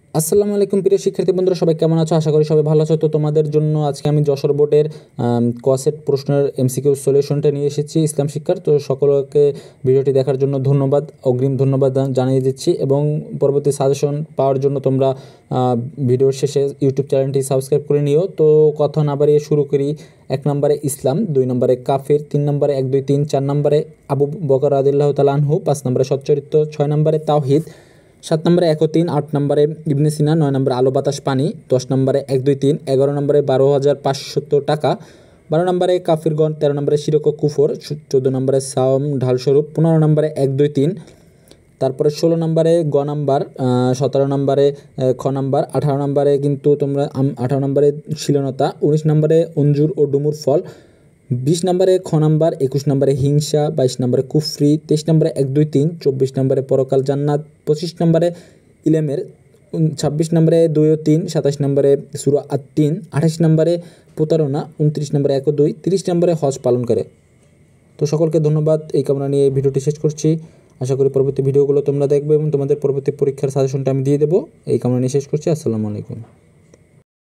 আসসালামু আলাইকুম প্রিয় শিক্ষার্থী বন্ধুরা, সবাই কেমন আছো? আশা করি সবাই ভালো আছো। তো তোমাদের জন্য আজকে আমি যশোর বোর্ডের কোয়াসেট প্রশ্নের এমসিকিউ সলিউশনটা নিয়ে এসেছি ইসলাম শিক্ষার। তো সকলকে ভিডিওটি দেখার জন্য ধন্যবাদ, অগ্রিম ধন্যবাদ জানিয়ে দিচ্ছি। এবং পরবর্তী সাজেশন পাওয়ার জন্য তোমরা ভিডিওর শেষে ইউটিউব চ্যানেলটি সাবস্ক্রাইব করে নিও। তো কথা না বাড়িয়ে শুরু করি। 1 নম্বরে ইসলাম, 2 নম্বরে কাফির, 3 নম্বরে 1, 2, 3, 4 নম্বরে আবু বকর রাদিয়াল্লাহু তাআলা আনহু, 5 নম্বরে সচ্চরিত্র, 6 নম্বরে তাওহিদ, 7 নম্বরে 1 ও 3, 8 নম্বরে ইবনে সিনা, 9 নম্বরে আলো বাতাস পানি, 10 নম্বরে 1, 2, 3, 11 নম্বরে 12,500 টাকা, 12 নম্বরে কাফিরগণ, 13 নম্বরে শিরক ও কুফর, 14 নম্বরে সাওম ঢালস্বরূপ, 15 নম্বরে 1, 2, 3, তারপরে 16 নম্বরে গ নাম্বার, 17 নম্বরে খ নাম্বার, 18 নম্বরে কিন্তু তোমরা 18 নম্বরে শিলনতা, 19 নম্বরে অঞ্জুর ও ডুমুর ফল, 20 নম্বরে খ নাম্বার, 21 নম্বরে হিংসা, 22 নম্বরে কুফরি, 23 নম্বরে 1, 2, 3, 24 নম্বরে পরকাল জান্নাত, 25 নম্বরে ইলেমের, 26 নম্বরে 2 ও 3, 27 নম্বরে সূরা আত-তিন, 28 নম্বরে প্রতারণা, 29 নম্বরে 1 ও 2, 30 নম্বরে হজ পালন করে। তো সকলকে ধন্যবাদ, এই কামনা নিয়ে এই ভিডিওটি শেষ করছি। আশা করি পরবর্তী ভিডিওগুলো তোমরা দেখবে এবং তোমাদের পরবর্তী পরীক্ষার সাজেশনটা আমি দিয়ে দেবো। এই কামনা নিয়ে শেষ করছি। আসসালামু আলাইকুম।